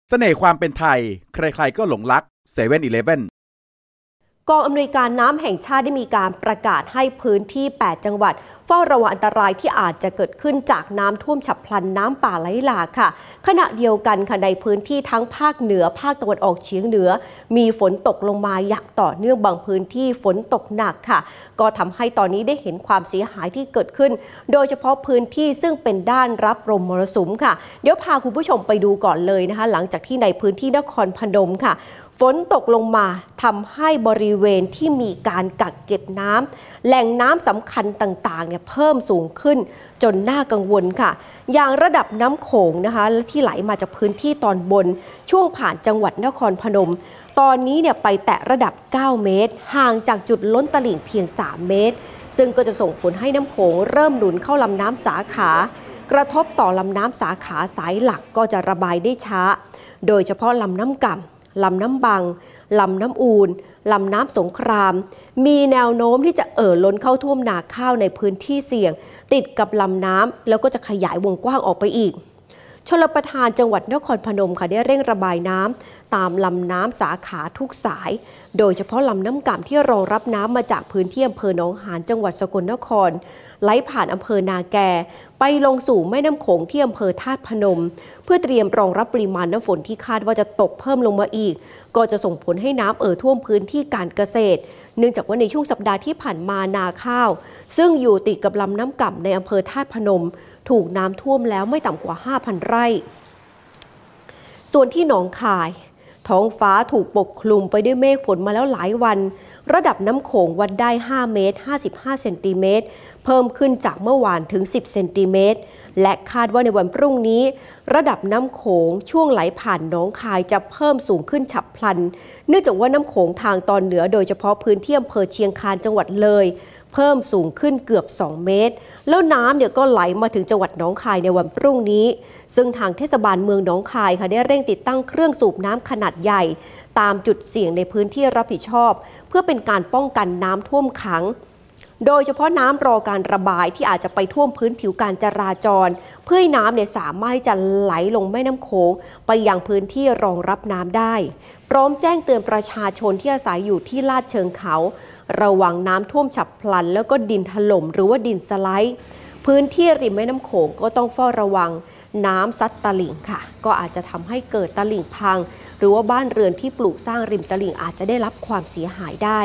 เสน่ห์ความเป็นไทยใครๆก็หลงรัก7-Eleven กองอำนวยการน้ำแห่งชาติได้มีการประกาศให้พื้นที่8จังหวัดเฝ้าระวังอันตรายที่อาจจะเกิดขึ้นจากน้ำท่วมฉับพลันน้ำป่าไหลหลากค่ะขณะเดียวกันค่ะในพื้นที่ทั้งภาคเหนือภาคตะวันออกเฉียงเหนือมีฝนตกลงมาอย่างต่อเนื่องบางพื้นที่ฝนตกหนักค่ะก็ทำให้ตอนนี้ได้เห็นความเสียหายที่เกิดขึ้นโดยเฉพาะพื้นที่ซึ่งเป็นด้านรับลมมรสุมค่ะเดี๋ยวพาคุณผู้ชมไปดูก่อนเลยนะคะหลังจากที่ในพื้นที่นครพนมค่ะฝนตกลงมาทำให้บริเวณที่มีการกักเก็บน้ำแหล่งน้ำสำคัญต่างๆเนี่ยเพิ่มสูงขึ้นจนน่ากังวลค่ะอย่างระดับน้ำโขงนะคะที่ไหลมาจากพื้นที่ตอนบนช่วงผ่านจังหวัดนครพนมตอนนี้เนี่ยไปแตะระดับ9เมตรห่างจากจุดล้นตลิ่งเพียง3เมตรซึ่งก็จะส่งผลให้น้ำโขงเริ่มหนุนเข้าลำน้ำสาขากระทบต่อลำน้ำสาขาสายหลักก็จะระบายได้ช้าโดยเฉพาะลำน้ำก่ำลำน้ำบังลำน้ำอูนลำน้ำสงครามมีแนวโน้มที่จะล้นเข้าท่วมนาข้าวในพื้นที่เสี่ยงติดกับลำน้ำแล้วก็จะขยายวงกว้างออกไปอีกชลประทานจังหวัดนครพนมค่ะได้เร่งระบายน้ำตามลำน้ำสาขาทุกสายโดยเฉพาะลำน้ำก่ำที่รองรับน้ำมาจากพื้นที่อำเภอหนองหานจังหวัดสกลนครไหลผ่านอำเภอนาแกไปลงสู่แม่น้ำโขงที่อำเภอธาตุพนมเพื่อเตรียมรองรับปริมาณน้ำฝนที่คาดว่าจะตกเพิ่มลงมาอีกก็จะส่งผลให้น้ำท่วมพื้นที่การเกษตรเนื่องจากว่าในช่วงสัปดาห์ที่ผ่านมานาข้าวซึ่งอยู่ติดกับลำน้ำก่ำในอำเภอธาตุพนมถูกน้ำท่วมแล้วไม่ต่ำกว่า 5,000 ไร่ส่วนที่หนองคายท้องฟ้าถูกปกคลุมไปด้วยเมฆฝนมาแล้วหลายวันระดับน้ำโขงวัดได้5เมตร55เซนติเมตรเพิ่มขึ้นจากเมื่อวานถึง10เซนติเมตรและคาดว่าในวันพรุ่งนี้ระดับน้ำโขงช่วงไหลผ่านหนองคายจะเพิ่มสูงขึ้นฉับพลันเนื่องจากว่าน้ำโขงทางตอนเหนือโดยเฉพาะพื้นที่อำเภอเชียงคานจังหวัดเลยเพิ่มสูงขึ้นเกือบ2เมตรแล้วน้ำเนี่ยก็ไหลมาถึงจังหวัดหนองคายในวันพรุ่งนี้ซึ่งทางเทศบาลเมืองหนองคายค่ะได้เร่งติดตั้งเครื่องสูบน้ำขนาดใหญ่ตามจุดเสี่ยงในพื้นที่รับผิดชอบเพื่อเป็นการป้องกันน้ำท่วมขังโดยเฉพาะน้ำรอการระบายที่อาจจะไปท่วมพื้นผิวการจราจรเพื่อให้น้ำเนี่ยสามารถจะไหลลงแม่น้ำโขงไปยังพื้นที่รองรับน้ำได้พร้อมแจ้งเตือนประชาชนที่อาศัยอยู่ที่ลาดเชิงเขาระวังน้ำท่วมฉับพลันแล้วก็ดินถล่มหรือว่าดินสไลด์พื้นที่ริมแม่น้ำโขงก็ต้องเฝ้าระวังน้ำซัดตลิ่งค่ะก็อาจจะทำให้เกิดตลิ่งพังหรือว่าบ้านเรือนที่ปลูกสร้างริมตลิ่งอาจจะได้รับความเสียหายได้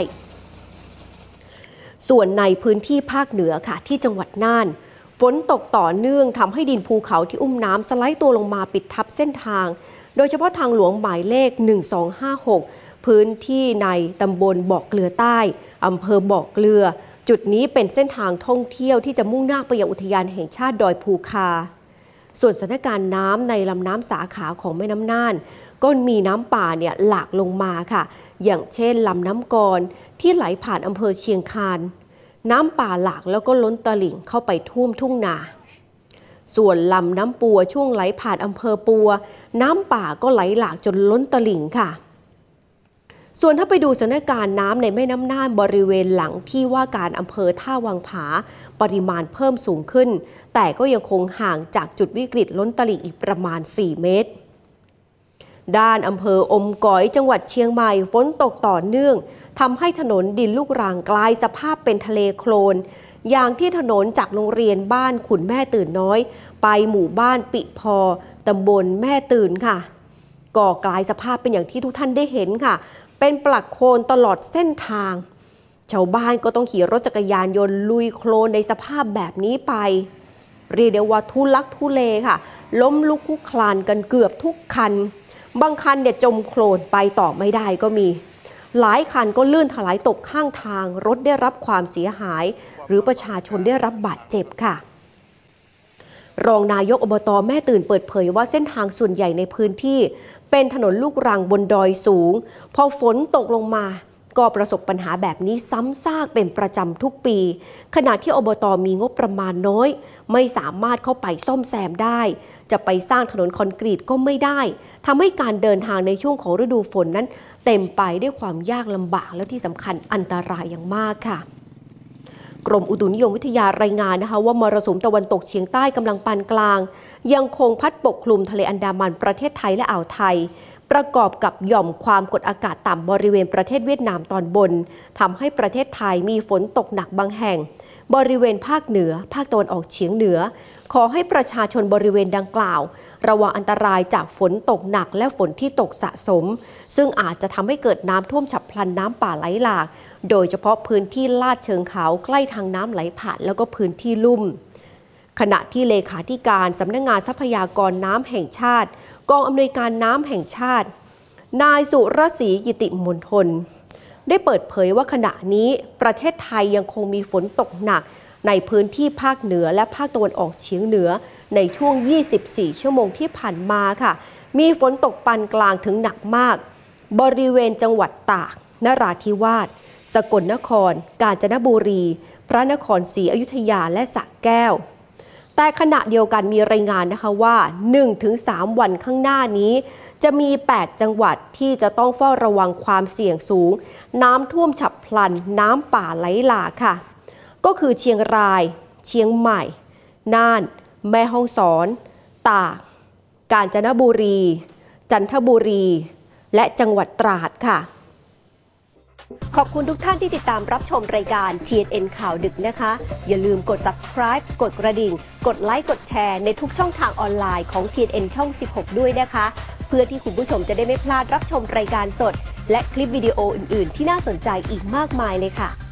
ส่วนในพื้นที่ภาคเหนือค่ะที่จังหวัดน่านฝนตกต่อเนื่องทำให้ดินภูเขาที่อุ้มน้ำสไลด์ตัวลงมาปิดทับเส้นทางโดยเฉพาะทางหลวงหมายเลข1256พื้นที่ในตำบลบ่อเกลือใต้อำเภอบ่อเกลือจุดนี้เป็นเส้นทางท่องเที่ยวที่จะมุ่งหน้าไปยังอุทยานแห่งชาติดอยภูคาส่วนสถานการณ์น้ำในลำน้ำสาขาของแม่น้ำน่านก็มีน้ำป่าเนี่ยหลากลงมาค่ะอย่างเช่นลำน้ำกรที่ไหลผ่านอำเภอเชียงคานน้ำป่าหลากแล้วก็ล้นตลิ่งเข้าไปท่วมทุ่งนาส่วนลำน้ำปัวช่วงไหลผ่านอำเภอปัวน้ำป่าก็ไหลหลากจนล้นตลิ่งค่ะส่วนถ้าไปดูสถานการณ์น้ำในแม่น้ำน่านบริเวณหลังที่ว่าการอำเภอท่าวังผาปริมาณเพิ่มสูงขึ้นแต่ก็ยังคงห่างจากจุดวิกฤตล้นตลิ่งอีกประมาณ4เมตรด้านอำเภออมก๋อยจังหวัดเชียงใหม่ฝนตกต่อเนื่องทำให้ถนนดินลูกรังกลายสภาพเป็นทะเลโคลนอย่างที่ถนนจากโรงเรียนบ้านขุนแม่ตื่นน้อยไปหมู่บ้านปิพอตำบลแม่ตื่นค่ะก็กลายสภาพเป็นอย่างที่ทุกท่านได้เห็นค่ะเป็นปลักโคลนตลอดเส้นทางชาวบ้านก็ต้องขี่รถจักรยานยนต์ลุยโคลนในสภาพแบบนี้ไปเรียกได้ว่าทุลักทุเลค่ะล้มลุกคลุกคลานกันเกือบทุกคันบางคันเนี่ยจมโคลนไปต่อไม่ได้ก็มีหลายคันก็ลื่นถลายตกข้างทางรถได้รับความเสียหายหรือประชาชนได้รับบาดเจ็บค่ะรองนายกอบต.แม่ตื่นเปิดเผยว่าเส้นทางส่วนใหญ่ในพื้นที่เป็นถนนลูกรังบนดอยสูงพอฝนตกลงมาก็ประสบปัญหาแบบนี้ซ้ำซากเป็นประจำทุกปีขณะที่อบต.มีงบประมาณน้อยไม่สามารถเข้าไปซ่อมแซมได้จะไปสร้างถนนคอนกรีตก็ไม่ได้ทำให้การเดินทางในช่วงของฤดูฝนนั้นเต็มไปด้วยความยากลำบากและที่สำคัญอันตรายอย่างมากค่ะกรมอุตุนิยมวิทยารายงานนะคะว่ามรสุมตะวันตกเฉียงใต้กำลังปานกลางยังคงพัดปกคลุมทะเลอันดามันประเทศไทยและอ่าวไทยประกอบกับหย่อมความกดอากาศต่ำบริเวณประเทศเวียดนามตอนบนทำให้ประเทศไทยมีฝนตกหนักบางแห่งบริเวณภาคเหนือภาคตะวันออกเฉียงเหนือขอให้ประชาชนบริเวณดังกล่าวระวังอันตรายจากฝนตกหนักและฝนที่ตกสะสมซึ่งอาจจะทำให้เกิดน้ำท่วมฉับพลันน้ำป่าไหลหลากโดยเฉพาะพื้นที่ลาดเชิงเขาใกล้ทางน้ำไหลผ่านแล้วก็พื้นที่ลุ่มขณะที่เลขาธิการสำนักงานทรัพยากรน้ำแห่งชาติกองอำนวยการน้ำแห่งชาตินายสุรศรีกิติมณฑลได้เปิดเผยว่าขณะนี้ประเทศไทยยังคงมีฝนตกหนักในพื้นที่ภาคเหนือและภาคตะวันออกเฉียงเหนือในช่วง 24 ชั่วโมงที่ผ่านมาค่ะมีฝนตกปานกลางถึงหนักมากบริเวณจังหวัดตากนราธิวาสสกลนครกาญจนบุรีพระนครศรีอยุธยาและสระแก้วแต่ขณะเดียวกันมีรายงานนะคะว่า 1-3 วันข้างหน้านี้จะมี 8 จังหวัดที่จะต้องเฝ้าระวังความเสี่ยงสูงน้ำท่วมฉับพลันน้ำป่าไหลหลากค่ะก็คือเชียงรายเชียงใหม่น่านแม่ฮ่องสอนตากกาญจนบุรีจันทบุรีและจังหวัดตราดค่ะขอบคุณทุกท่านที่ติดตามรับชมรายการ TNN ข่าวดึกนะคะอย่าลืมกด subscribe กดกระดิ่งกดไลค์กดแชร์ในทุกช่องทางออนไลน์ของ TNN ช่อง 16 ด้วยนะคะเพื่อที่คุณผู้ชมจะได้ไม่พลาดรับชมรายการสดและคลิปวิดีโออื่นๆที่น่าสนใจอีกมากมายเลยค่ะ